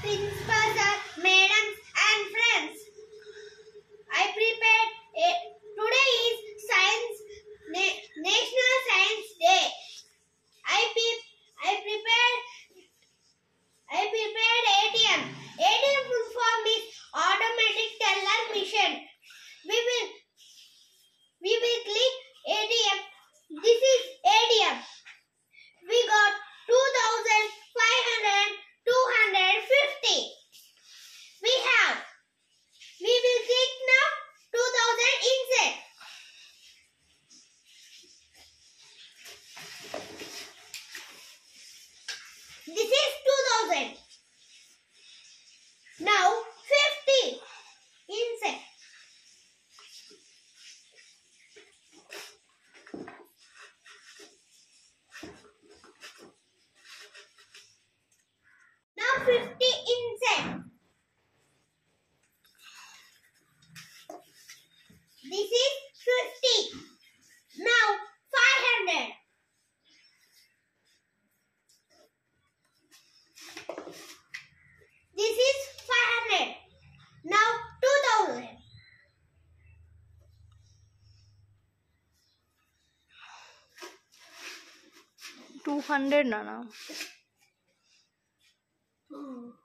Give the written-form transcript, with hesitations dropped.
principal sir, madams and friends. I prepared today is National Science Day. I prepared ATM. ATM full form is automatic teller machine. We will click ATM. This is ATM. We got 2,500, 250. We will click now 2,000 inside. This is 2,000. Now 50 inside. Now 50 inside. This is 50. Now 500. This is 500. Now 2,000. $200 Nana.